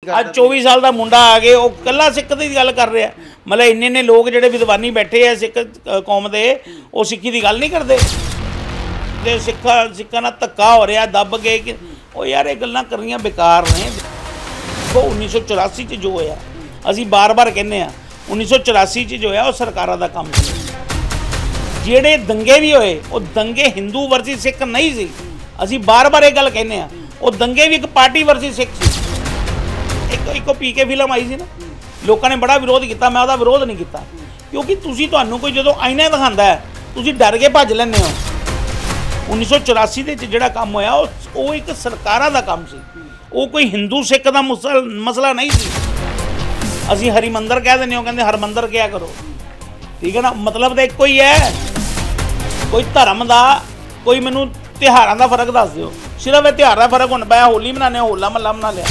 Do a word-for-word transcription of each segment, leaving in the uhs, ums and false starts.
ਅੱਜ चौबीस साल का मुंडा आ गए वो कला सिख की गल कर रहा मतलब इन्ने इन्ने लोग जिहड़े विद्वानी बैठे है सिख कौम के वो सिक्खी की गल नहीं करते ते सिखा सिखा नाल धक्का हो रहा दब गए कि वो यार ये गल्लां करनियां बेकार ने। वो उन्नीस सौ चौरासी च जो होया असीं बार बार कहने उन्नीस सौ चौरासी च जो है वो सरकारां दा काम सी जिहड़े दंगे भी होए वो दंगे हिंदू वर्सी सिख नहीं सी। असीं बार बार ये गल कहने वो दंगे भी एक पार्टी वर्सी सिख सी। एक एक पी के फिल्म आई सी ना लोगों ने बड़ा विरोध किया मैं उसका विरोध नहीं किया क्योंकि तुसीं तुहानूं कोई जो आईना दिखाता है तुसीं डर के भज लैंदे हो। उन्नीस सौ चौरासी के जोड़ा काम होया वो एक सरकारां दा काम सी वो कोई हिंदू सिख का मुसल मसला नहीं सी। असीं हरिमंदर कह देने कहते हरमंदर क्या करो ठीक है ना मतलब तो एक ही है कोई धर्म का कोई मैनू त्योहारों का फर्क दस दिओ सिर्फ ये त्योहार का फर्क हुण पाया होली मनाने होला महला मना लिया।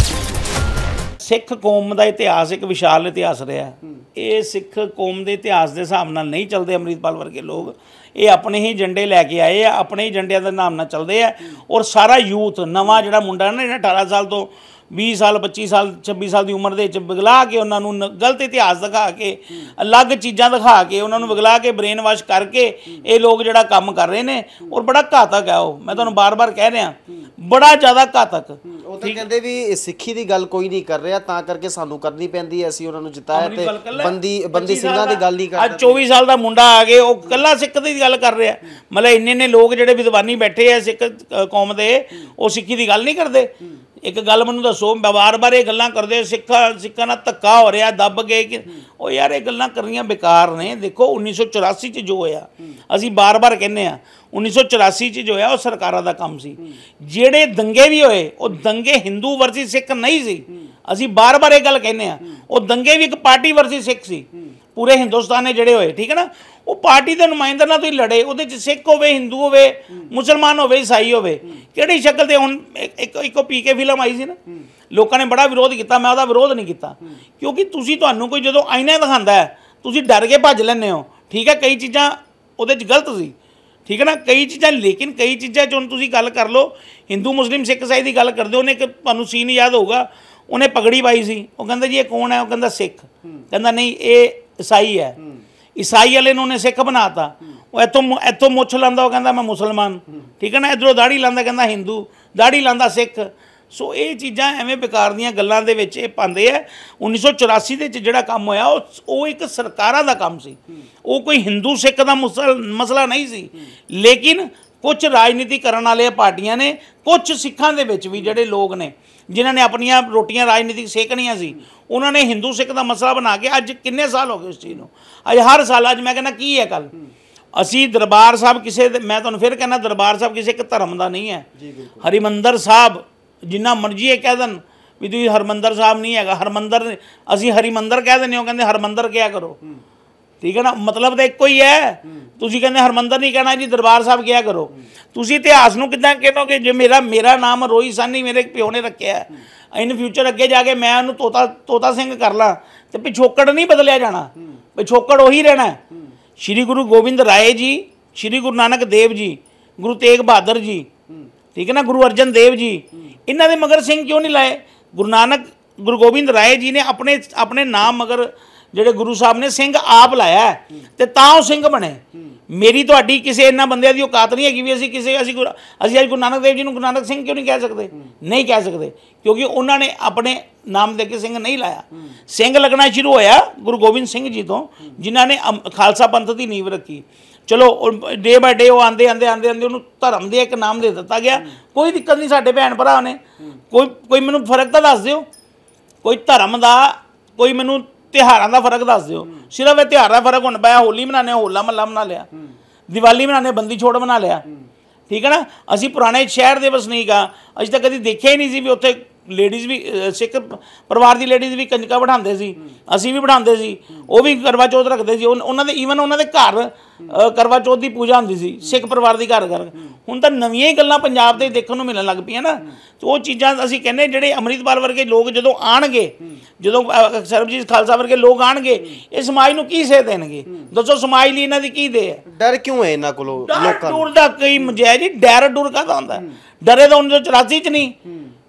सिख कौम का इतिहास एक विशाल इतिहास रहा ये सिख कौम के इतिहास के हिसाब नाल नहीं चलते। अमृतपाल वर्गे लोग ये अपने ही झंडे लैके आए हैं अपने ही झंडिया के नाम नाल चलते हैं और सारा यूथ नवा जिहड़ा मुंडा ना जिहड़ा अठारह साल तो बीस साल पच्चीस साल छब्बीस साल की उम्र के विगला के उन्होंने गलत इतिहास दिखा के अलग चीज़ां दिखा के उन्होंने विगला के ब्रेन वाश करके ये लोग जिहड़ा काम कर रहे हैं और बड़ा घातक है वो मैं तुहानूं बार बार कह रहा बड़ा ज़्यादा घातक। ਉਹ ਤਾਂ ਕਹਿੰਦੇ ਵੀ ਸਿੱਖੀ ਦੀ ਗੱਲ ਕੋਈ ਨਹੀਂ ਕਰ ਰਿਹਾ ਤਾਂ ਕਰਕੇ ਸਾਨੂੰ ਕਰਨੀ ਪੈਂਦੀ ਹੈ ਅਸੀਂ ਉਹਨਾਂ ਨੂੰ ਜਿਤਾਇਆ ਤੇ ਬੰਦੀ ਬੰਦੀ ਸਿੰਘਾਂ ਦੀ ਗੱਲ ਨਹੀਂ करते। चौबीस साल का मुंडा आ गए वो कला सिख की गल कर रहा मतलब इन्ने इन्ने लोग जिहड़े विद्वानी बैठे है सिख कौम के वो सिक्खी की गल नहीं करते। एक गल मैनूं दसो बार बार ये गल्लां करदे सिखा सिखा नाल धक्का हो रहा दब गए कि वो यार ये गल्लां करनियां बेकार ने। देखो उन्नीस सौ चौरासी च जो होया असीं बार बार कहने उन्नीस सौ चौरासी च जो है वो सरकारां दा काम सी जिहड़े दंगे भी होए वो दंगे हिंदू वर्सी सिख नहीं सी। असीं बार बार ये गल कहने वो दंगे भी एक पार्टी वर्सी सिख सी पूरे हिंदुस्तान ने जिहड़े होए ठीक है ना वो पार्टी के नुमाइंदे नाल तुसीं लड़े उहदे च सिख होवे हिंदू होवे मुसलमान होवे ईसाई होवे किहड़ी शक्ल ते हुण एक एक पी के फिल्म आई सी ना लोगों ने बड़ा विरोध किया मैं उसका विरोध नहीं किया क्योंकि तुसीं तुहानूं कोई जो आईना दिखाता है तुसीं डर के भज लैंदे हो ठीक है। कई चीज़ां उहदे च गलत सी ठीक है ना कई चीज़ां लेकिन कई चीज़ां च हुण तुसीं गल कर लो हिंदू मुस्लिम सिख ईसाई की गल करदे उन्हें एक तुहानूं सीन याद होगा उन्हें पगड़ी पाई सी वो कहंदा जी ये कौन है वो कहंदा सिख कहंदा नहीं ये ईसाई है ईसाई वाले ने उन्हें सिख बनाता वो इतों इतों मुछ लांदा वो कहंदा मैं मुसलमान ठीक है ना इधरों दाड़ी लांदा कहंदा हिंदू दाड़ी लांदा सिख। सो ये चीज़ां एवें बेकार दीयां गल्लां दे विच ये पांदे है। उन्नीस सौ चौरासी दे विच जिहड़ा काम होया वो एक सरकारां दा काम सी वो कोई हिंदू सिख का मुसल मसला नहीं सी लेकिन कुछ राजनीति करने वाले पार्टियां ने कुछ सिखां दे विच भी जिहड़े लोग ने जिन्हां ने अपनियां रोटियां राजनीतिक सेकनियां सी उन्होंने हिंदू सिख का मसला बना के अज किन्ने साल हो गए उस चीज़ को अज हर साल अज मैं कहना की है कल असी दरबार साहब किसी मैं तुहानूं फिर कहना दरबार साहब किसी एक धर्म का नहीं है। हरिमंदर साहब जिन्ना मर्जी कह दें भी तुसीं हरमंदर साहब नहीं है हरमंदर असी हरिमंदर कह दें कहते हरमंदर क्या करो ठीक है ना मतलब तो एक ही है तुसीं कहंदे हरमंदर नहीं कहना जी दरबार साहब क्या करो तुसीं इतिहास नूं किद्दां कहोगे जो मेरा मेरा नाम रोही सानी मेरे प्यो ने रखा है इन फ्यूचर अगे जाके मैं उन्होंने तोता तोता सिंह कर ला तो पिछोकड़ नहीं बदलिया जाना पिछोकड़ उही रहना। श्री गुरु गोबिंद राय जी श्री गुरु नानक देव जी गुरु तेग बहादुर जी ठीक है ना गुरु अर्जन देव जी इन्हां दे मगर सिंह क्यों नहीं लाए। गुरु नानक गुरु गोबिंद राय जी ने अपने अपने नाम मगर ਜਿਹੜੇ गुरु साहब ने सिंह आप लाया तो तां सिंह बने। मेरी तुहाडी किसी इन्हां बंदियां दी औकात नहीं है भी असीं किसी असीं असीं अज गुरु नानक देव जी नूं गुरु नानक सिंह क्यों नहीं कह सकते नहीं कह सकते क्योंकि उन्होंने अपने नाम दे के सिंह नहीं लाया। सिंह लगना शुरू होया गुरु गोबिंद सिंह जी तो जिन्हां ने खालसा पंथ की नींव रखी। चलो डे बाय डे वो आंदे आंदे आंदे आंदे उन्होंने धर्म दे एक नाम दे दिता गया कोई दिक्कत नहीं साडे भैन भरा ने कोई कोई मैनूं फर्क तो दस दिओ कोई धर्म का कोई मैनूं त्योहारों का फर्क दस दिओ सिर्फ ये त्योहार का फर्क हुण पाया होली मनाने होला महला मना लिया दिवाली मनाने बंदी छोड़ मना लिया ठीक है ना। असीं पुराने शहर के वसनीक हाँ असीं तो कभी देखिया ही नहीं सी भी उत्थे लेडीज़ भी सिख परिवार की लेडीज़ भी कंजका बिठाते सी असीं भी बिठाते सी वो भी करवा चौथ रखते सी उन्होंने ईवन उन्होंने घर करवा चौथ की पूजा होंदी सी सिख परिवार की घर घर हुण तां नवीं ही गल्लां पंजाब ते देखण नूं मिलण लग पईआं ना तो वो चीज़ां असीं कहने जिहड़े अमृतपाल वर्गे लोग जदों आणगे जदों सरबजीत खालसा वर्गे लोग आणगे ये समाज नूं की सेध देणगे दसो समाज लई इन्हां दी की दे है। डर क्यों है इन्हां कोलों लोकां डर दा कोई मजाज जी डर डुर काहदा हुंदा डरे तां उन्नीस सौ चौरासी च नहीं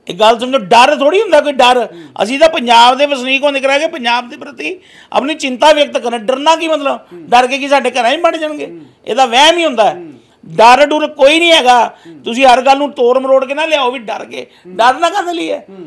एक गल समझो, डर थोड़ी हुंदा कोई डर। असीं तां पंजाब दे वसनीक होने कराके पंजाब के प्रति अपनी चिंता व्यक्त करना। डरना की मतलब? डर के कि साडे घरां ही बण जाणगे, इहदा वहम ही हुंदा है। डर डुर कोई नहीं हैगा। तुसीं हर गल नूं तोड़ मरोड़ के ना लियाओ भी डर के, डरना काहदे लई है?